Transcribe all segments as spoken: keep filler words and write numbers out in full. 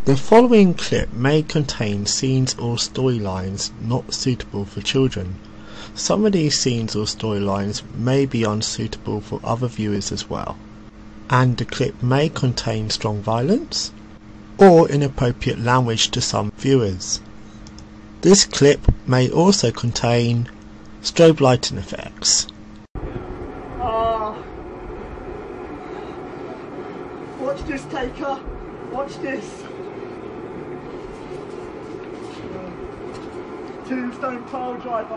The following clip may contain scenes or storylines not suitable for children. Some of these scenes or storylines may be unsuitable for other viewers as well, and the clip may contain strong violence or inappropriate language to some viewers. This clip may also contain strobe lighting effects. Ah, watch this, Taker. Watch this. Tombstone pile driver.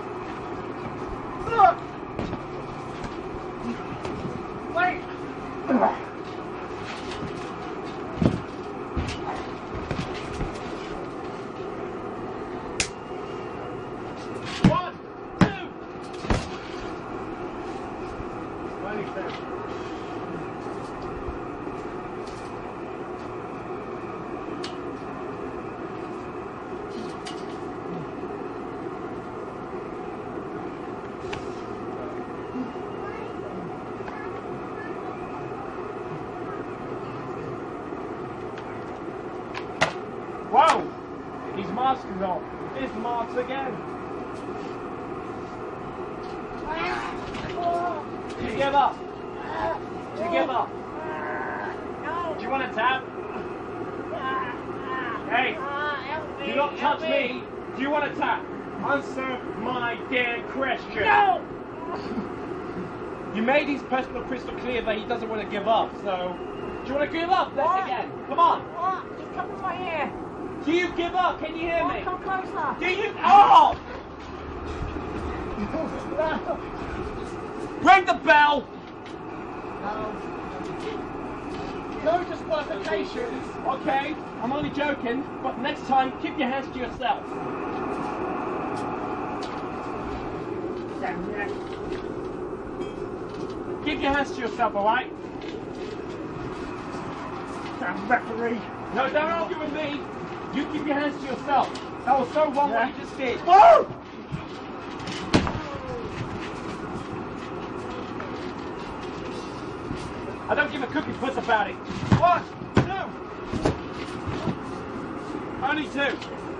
Ah! Wait. One, two. Whoa! His mask is off. His mask again. Do you give up? Do you give up? No. Do you want a tap? Hey, do not touch me. Do you want a tap? Answer my damn question. No! You made his personal crystal clear that he doesn't want to give up, so... Do you want to give up? Let's What? again. Come on. What? Just come to my ear. Do you give up? Can you hear What? me? Come closer. Do you... Oh! Ring the bell! No disqualifications. Okay, I'm only joking, but next time, keep your hands to yourself. Keep your hands to yourself, alright? Damn referee. No, don't argue with me. You keep your hands to yourself. That was so wrong Yeah. what you just did. Whoa! I don't give a cookie puss about it. One, two. Only two.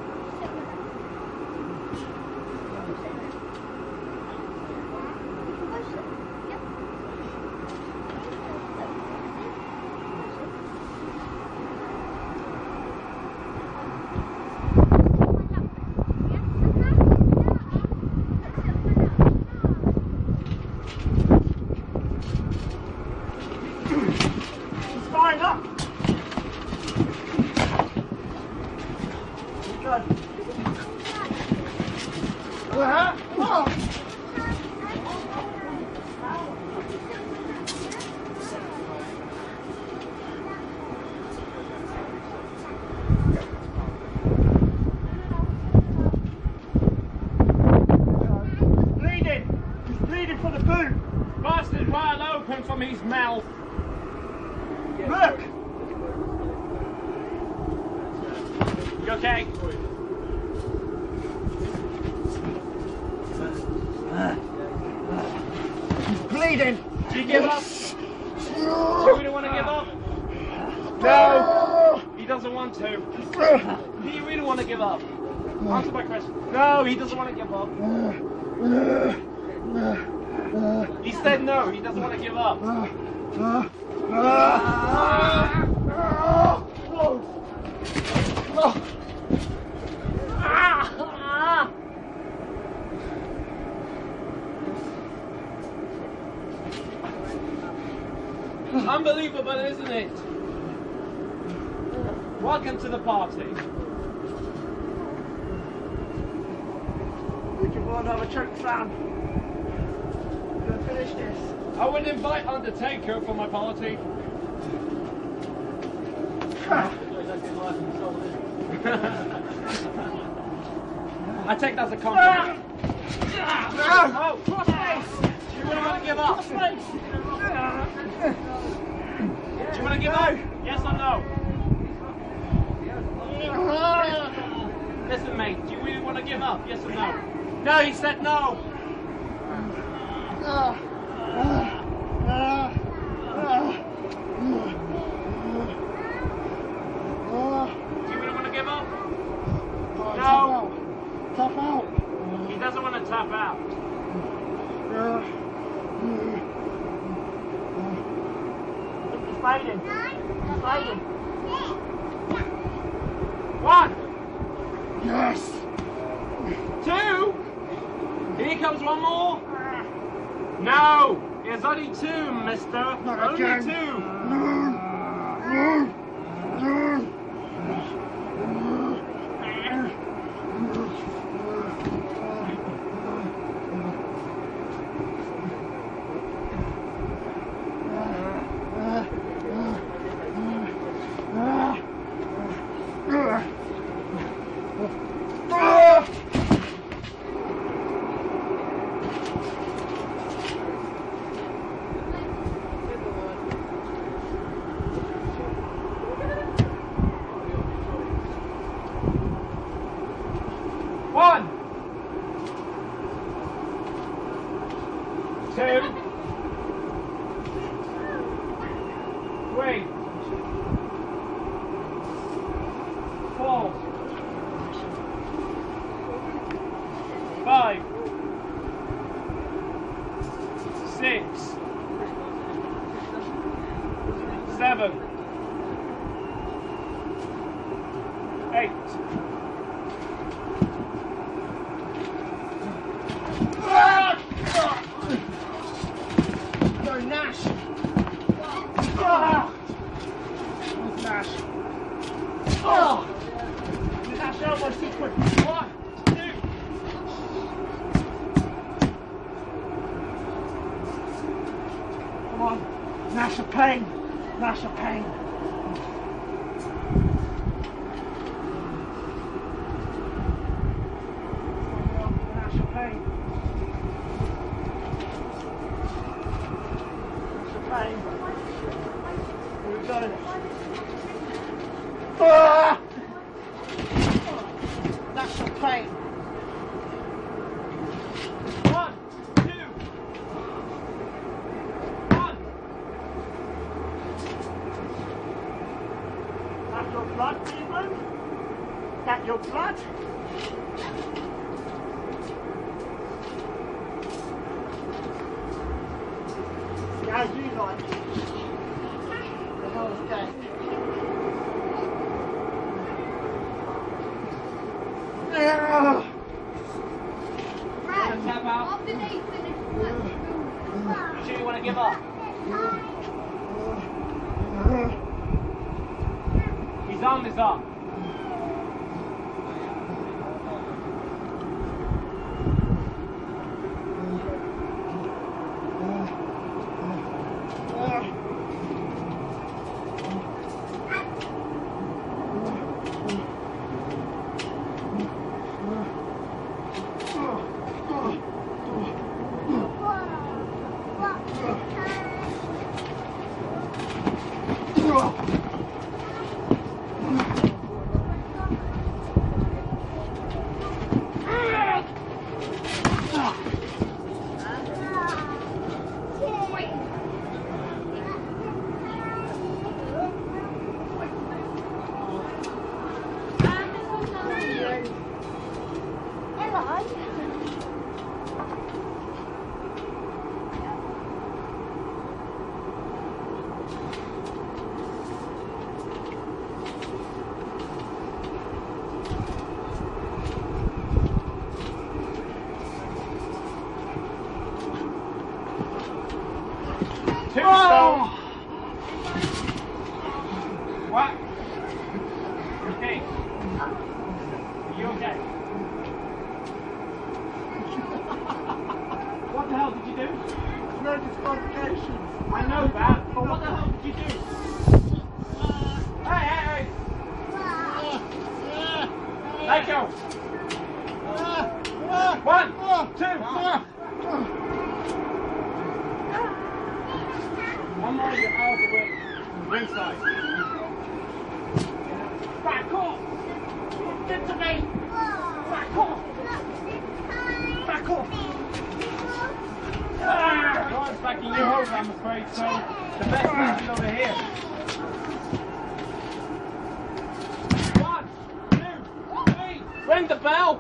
He's firing up. Go. Uh-huh. Oh. Bleeding. He's bleeding from the boot. Bastard wide open from his mouth. Look! You okay? He's bleeding! Do you give up? Do you really want to give up? No! He doesn't want to. Do you really want to give up? Answer my question. No, he doesn't want to give up. He said no, he doesn't want to give up. Unbelievable, isn't it? Welcome to the party. Would you want another choke slam? Gonna finish this. I would invite Undertaker for my party. I take that as a compliment. Oh, crossface! Do you really want to give up? Crossface! Do you want to give up? Yes or no? Listen, mate, do you really want to give up? Yes or no? No, he said no! Oh. hiding. He's hiding. One. Yes. Two. Here comes one more. No. There's only two, mister. Not only again. two. One, two, three, four, five, six, seven, eight. No, Nash. Ah. Where's Nash? Oh. Nash almost too quick. One, two. Come on. Nash of pain. Nash of pain. Nash of pain. Pain. Here we go. Ah! That's the pain. One, two. One. That's your blood, Cleveland? That your blood? How do you like it? The whole day. Yeah. Let's tap out. You sure you want to give up? His arm is up. Two stone. What? Okay. Are you okay? What the hell did you do? No disqualification. I know that, but what the hell did you do? Hey, hey, hey! Let go! One, two, one more, you're out of the way. Ringside. Back off! Get to me! Back off! Back off! Ah, no one's backing you home, I'm afraid, so the best man is over here. One, two, three! Ring the bell!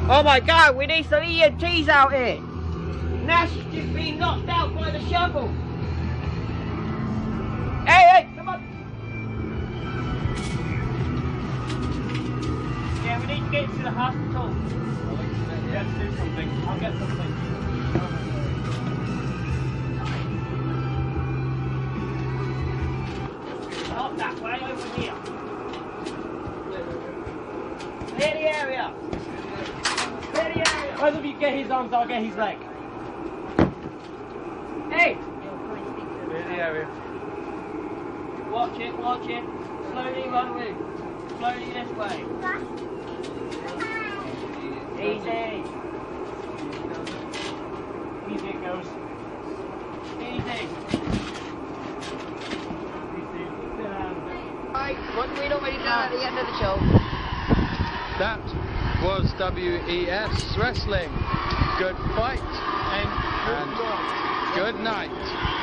Oh my God, we need some E M Ts out here. Nash is just being knocked out by the shovel. Hey, hey, come on. Yeah, we need to get him to the hospital. Let's do something. I'll get something. Not that way, over here. Clear the area. Clear the area. Both of you get his arms, I'll get his leg. Hey! Clear the area. Watch it, watch it. Slowly run with. Slowly this way. Easy. Easy it goes. Easy. Easy. Sit down. Right, what do we normally do at the end of the show? That was W E S Wrestling. Good fight and good night.